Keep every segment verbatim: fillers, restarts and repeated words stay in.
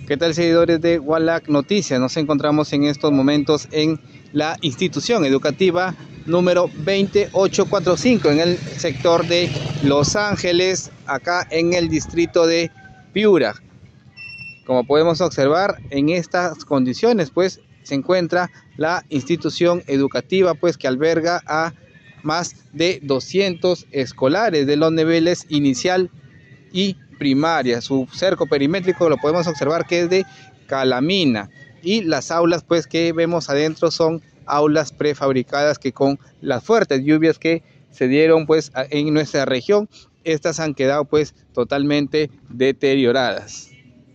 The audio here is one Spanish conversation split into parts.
¿Qué tal, seguidores de Wallach Noticias? Nos encontramos en estos momentos en la institución educativa número veintiocho cuarenta y cinco en el sector de Los Ángeles, acá en el distrito de Piura. Como podemos observar, en estas condiciones pues se encuentra la institución educativa pues que alberga a más de doscientos escolares de los niveles inicial y primaria. Su cerco perimétrico lo podemos observar que es de calamina, y las aulas pues que vemos adentro son aulas prefabricadas que con las fuertes lluvias que se dieron pues en nuestra región, estas han quedado pues totalmente deterioradas.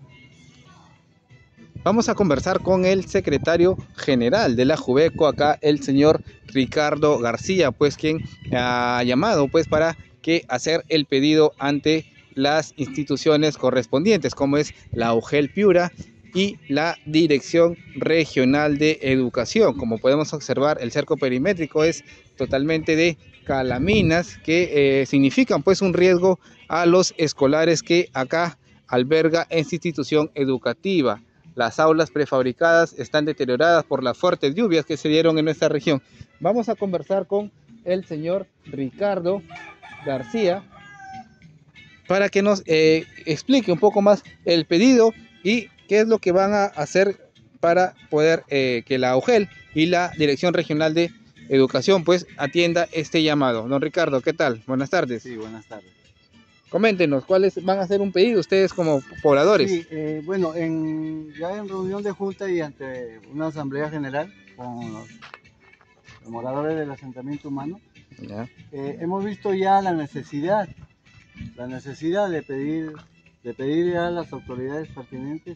Vamos a conversar con el secretario general de la Juveco, acá el señor Ricardo García, pues quien ha llamado pues para que hacer el pedido ante las instituciones correspondientes, como es la UGEL Piura y la Dirección Regional de Educación. Como podemos observar, el cerco perimétrico es totalmente de calaminas que eh, significan pues un riesgo a los escolares que acá alberga esta institución educativa. Las aulas prefabricadas están deterioradas por las fuertes lluvias que se dieron en nuestra región. Vamos a conversar con el señor Ricardo García para que nos eh, explique un poco más el pedido y qué es lo que van a hacer para poder eh, que la UGEL y la Dirección Regional de Educación pues atienda este llamado. Don Ricardo, ¿qué tal? Buenas tardes. Sí, buenas tardes. Coméntenos, ¿cuáles van a hacer un pedido ustedes como pobladores? Sí, eh, bueno, en, ya en reunión de junta y ante una asamblea general con los, los moradores del asentamiento humano, Ya. eh, hemos visto ya la necesidad, la necesidad de pedir, de pedir a las autoridades pertinentes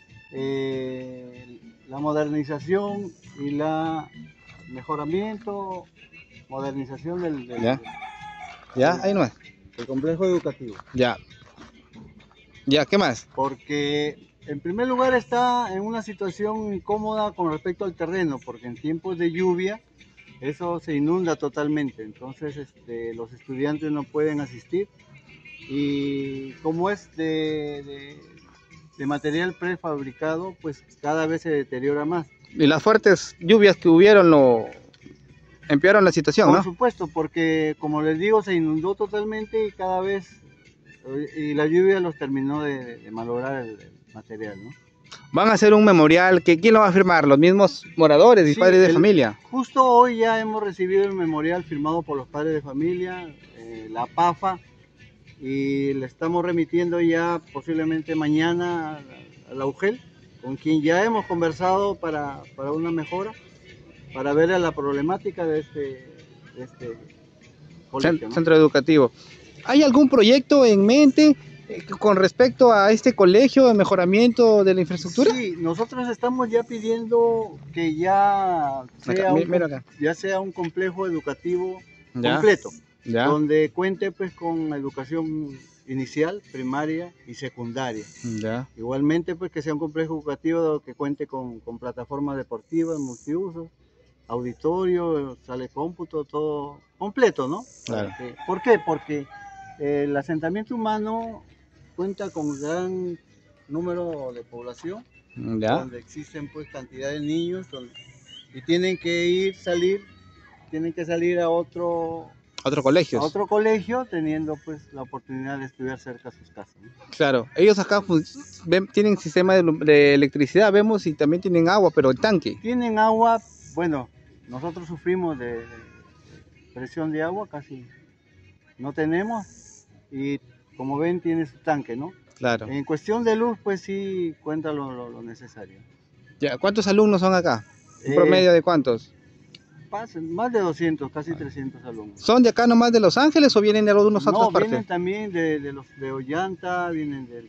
eh, la modernización y la mejoramiento, modernización del, del, Ya. Ya, ahí no es. del complejo educativo. Ya. Ya, ¿qué más? Porque en primer lugar está en una situación incómoda con respecto al terreno, porque en tiempos de lluvia eso se inunda totalmente, entonces este, los estudiantes no pueden asistir, y como es de, de, de material prefabricado, pues cada vez se deteriora más. Y las fuertes lluvias que hubieron lo empeoraron la situación, Por ¿no? supuesto, porque como les digo, se inundó totalmente y cada vez, y la lluvia los terminó de, de malograr el, el material, ¿no? Van a hacer un memorial, que ¿quién lo va a firmar? ¿Los mismos moradores y Sí, padres de el, familia? Justo hoy ya hemos recibido el memorial firmado por los padres de familia, eh, la PAFA, y le estamos remitiendo ya posiblemente mañana a, a la UGEL, con quien ya hemos conversado para, para una mejora, para ver a la problemática de este, de este colegio, ¿no? Centro educativo. ¿Hay algún proyecto en mente eh, con respecto a este colegio de mejoramiento de la infraestructura? Sí, nosotros estamos ya pidiendo que ya sea, Acá, un, mira acá. ya sea un complejo educativo Ya, completo, ya. donde cuente pues con educación inicial, primaria y secundaria. Ya. Igualmente pues que sea un complejo educativo que cuente con, con plataformas deportivas, multiusos, auditorio, sala de cómputo, todo completo, ¿no? Claro. Porque, ¿por qué? Porque eh, el asentamiento humano cuenta con gran número de población, Ya. donde existen pues cantidad de niños, donde, y tienen que ir, salir, tienen que salir a otro, Otro colegio. a otro colegio, teniendo pues la oportunidad de estudiar cerca de sus casas, ¿no? Claro, ellos acá pues, ven, tienen sistema de, de electricidad, vemos, y también tienen agua, pero el tanque. Tienen agua, bueno, nosotros sufrimos de, de presión de agua, casi no tenemos, y como ven tiene su tanque, ¿no? Claro. En cuestión de luz, pues sí cuenta lo, lo, lo necesario. Ya, ¿cuántos alumnos son acá? ¿Un Eh, promedio de cuántos? Pasen, más de doscientos, casi trescientos alumnos. ¿Son de acá nomás de Los Ángeles o vienen de algunas otras No, partes? vienen también de, de los de Ollanta, vienen de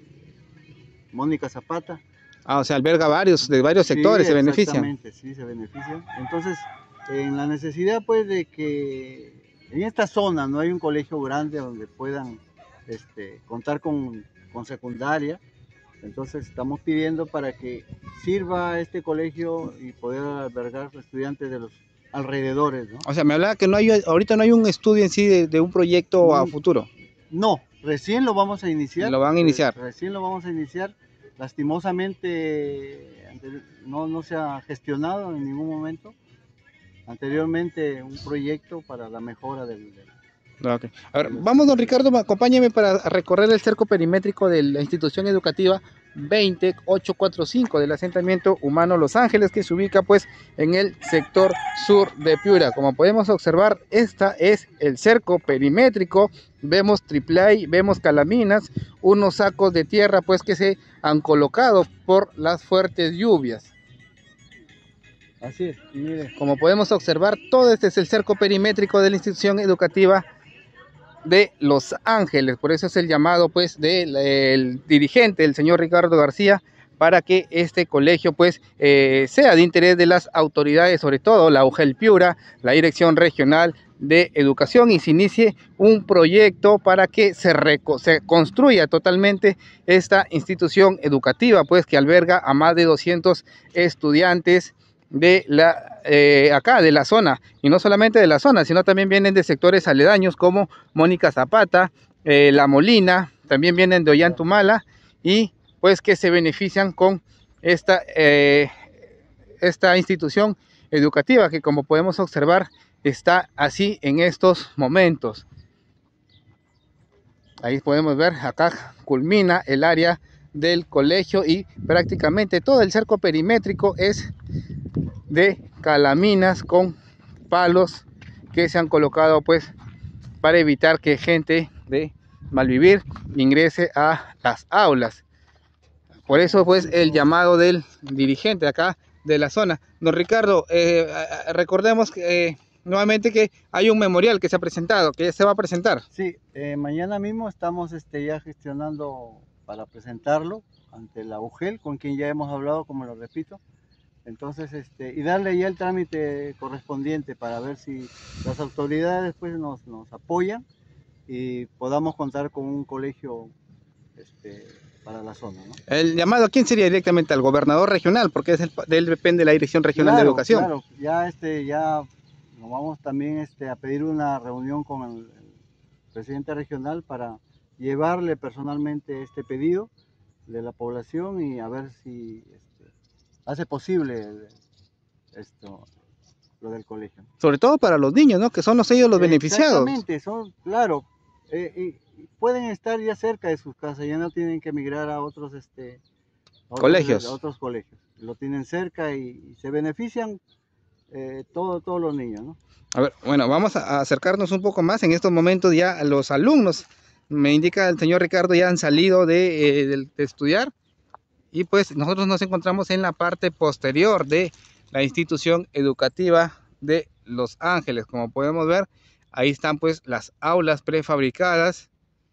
Mónica Zapata. Ah, o sea, alberga varios, de varios sectores, Sí, se benefician. Exactamente, sí, se benefician. Entonces, en la necesidad pues de que en esta zona no hay un colegio grande donde puedan este, contar con, con secundaria, entonces estamos pidiendo para que sirva este colegio y poder albergar estudiantes de los alrededores, ¿no? O sea, me hablaba que no hay, ahorita no hay un estudio en sí de, de un proyecto a Mm, futuro. No, recién lo vamos a iniciar. Lo van a iniciar. Recién lo vamos a iniciar lastimosamente no, no se ha gestionado en ningún momento anteriormente un proyecto para la mejora del... del Okay. A ver, vamos, don Ricardo, acompáñeme para recorrer el cerco perimétrico de la institución educativa veinte ochocientos cuarenta y cinco del asentamiento humano Los Ángeles, que se ubica pues en el sector sur de Piura. Como podemos observar, esta es el cerco perimétrico. Vemos triplay, vemos calaminas, unos sacos de tierra pues que se han colocado por las fuertes lluvias. Así es, mire. Como podemos observar, todo este es el cerco perimétrico de la institución educativa de Los Ángeles. Por eso es el llamado pues del dirigente, el señor Ricardo García, para que este colegio pues eh, sea de interés de las autoridades, sobre todo la UGEL Piura, la Dirección Regional de Educación, y se inicie un proyecto para que se, se construya totalmente esta institución educativa pues que alberga a más de doscientos estudiantes de la eh, acá de la zona, y no solamente de la zona, sino también vienen de sectores aledaños como Mónica Zapata, eh, La Molina, también vienen de Ollantumala, y pues que se benefician con esta eh, esta institución educativa que, como podemos observar, está así en estos momentos. Ahí podemos ver, acá culmina el área del colegio y prácticamente todo el cerco perimétrico es de calaminas con palos que se han colocado pues para evitar que gente de malvivir ingrese a las aulas. Por eso pues el llamado del dirigente acá de la zona. Don Ricardo, eh, recordemos que eh, nuevamente que hay un memorial que se ha presentado, que se va a presentar. Sí, eh, mañana mismo estamos este, ya gestionando para presentarlo ante la UGEL, con quien ya hemos hablado, como lo repito. Entonces, este, y darle ya el trámite correspondiente para ver si las autoridades pues, nos, nos apoyan y podamos contar con un colegio este, para la zona, ¿no? El llamado, ¿a quién sería directamente? Al gobernador regional, porque es el, de él depende la Dirección Regional claro, de Educación. Claro, ya, este, ya nos vamos también este, a pedir una reunión con el, el presidente regional para llevarle personalmente este pedido de la población y a ver si este, hace posible esto, lo del colegio. Sobre todo para los niños, ¿no? Que son los, ellos los beneficiados. Exactamente, son, claro, eh, y pueden estar ya cerca de sus casas, ya no tienen que emigrar a otros, este, a otros colegios. A otros colegios. Lo tienen cerca y, y se benefician eh, todo, todos los niños, ¿no? A ver, bueno, vamos a acercarnos un poco más. En estos momentos ya los alumnos, me indica el señor Ricardo, ya han salido de, eh, de, de estudiar. Y pues nosotros nos encontramos en la parte posterior de la institución educativa de Los Ángeles. Como podemos ver, ahí están pues las aulas prefabricadas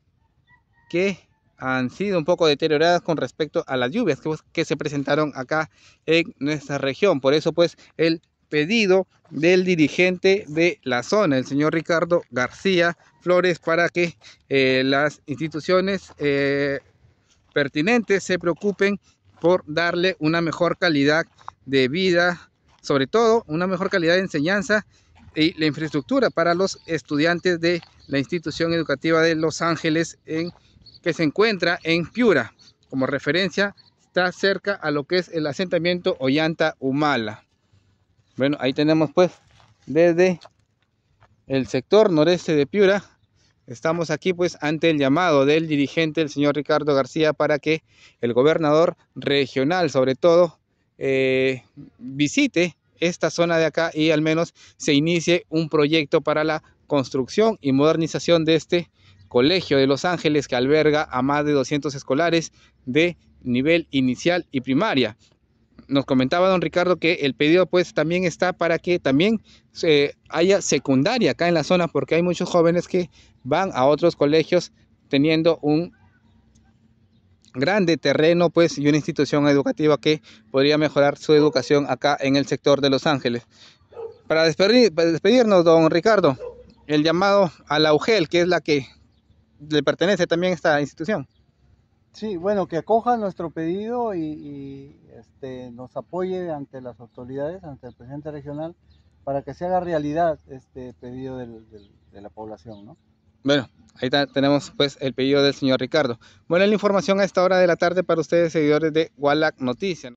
que han sido un poco deterioradas con respecto a las lluvias que, que se presentaron acá en nuestra región. Por eso pues el pedido del dirigente de la zona, el señor Ricardo García Flores, para que eh, las instituciones eh, pertinentes se preocupen por darle una mejor calidad de vida, sobre todo una mejor calidad de enseñanza y la infraestructura para los estudiantes de la institución educativa de Los Ángeles, en, que se encuentra en Piura. Como referencia, está cerca a lo que es el asentamiento Ollanta-Humala. Bueno, ahí tenemos pues desde el sector noreste de Piura. Estamos aquí pues ante el llamado del dirigente, el señor Ricardo García, para que el gobernador regional, sobre todo, eh, visite esta zona de acá y al menos se inicie un proyecto para la construcción y modernización de este colegio de Los Ángeles, que alberga a más de doscientos escolares de nivel inicial y primaria. Nos comentaba don Ricardo que el pedido pues también está para que también eh, haya secundaria acá en la zona, porque hay muchos jóvenes que van a otros colegios teniendo un grande terreno pues y una institución educativa que podría mejorar su educación acá en el sector de Los Ángeles. Para, despedir, para despedirnos, don Ricardo, el llamado a la UGEL, que es la que le pertenece también a esta institución. Sí, bueno, que acoja nuestro pedido y, y este, nos apoye ante las autoridades, ante el presidente regional, para que se haga realidad este pedido del, del, de la población, ¿no? Bueno, ahí está, tenemos pues el pedido del señor Ricardo. Bueno, la información a esta hora de la tarde para ustedes, seguidores de Wallach Noticias.